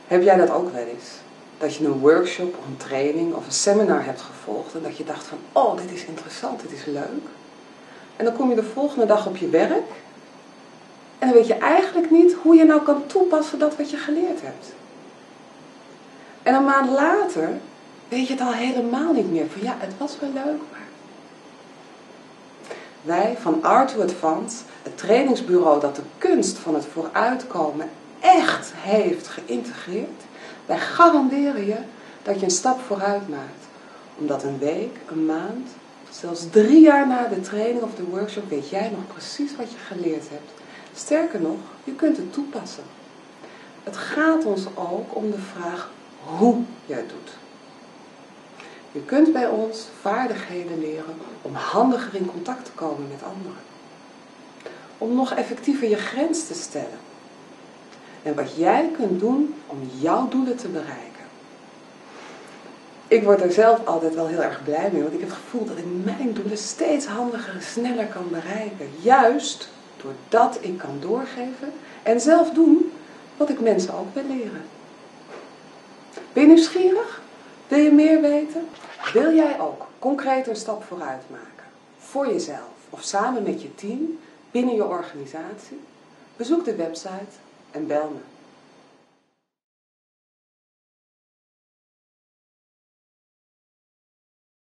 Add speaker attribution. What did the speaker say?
Speaker 1: Heb jij dat ook wel eens? Dat je een workshop of een training of een seminar hebt gevolgd en dat je dacht van, oh, dit is interessant, dit is leuk. En dan kom je de volgende dag op je werk en dan weet je eigenlijk niet hoe je nou kan toepassen dat wat je geleerd hebt. En een maand later weet je het al helemaal niet meer. Van ja, het was wel leuk, maar... Wij van Art to Advance, het trainingsbureau dat de kunst van het vooruitkomen echt heeft geïntegreerd. Wij garanderen je dat je een stap vooruit maakt. Omdat een week, een maand, zelfs 3 jaar na de training of de workshop weet jij nog precies wat je geleerd hebt. Sterker nog, je kunt het toepassen. Het gaat ons ook om de vraag hoe je het doet. Je kunt bij ons vaardigheden leren om handiger in contact te komen met anderen. Om nog effectiever je grens te stellen. En wat jij kunt doen om jouw doelen te bereiken. Ik word er zelf altijd wel heel erg blij mee, want ik heb het gevoel dat ik mijn doelen steeds handiger en sneller kan bereiken. Juist doordat ik kan doorgeven en zelf doen wat ik mensen ook wil leren. Ben je nieuwsgierig? Wil je meer weten? Wil jij ook concreet een stap vooruit maken? Voor jezelf of samen met je team binnen je organisatie? Bezoek de website en bel me.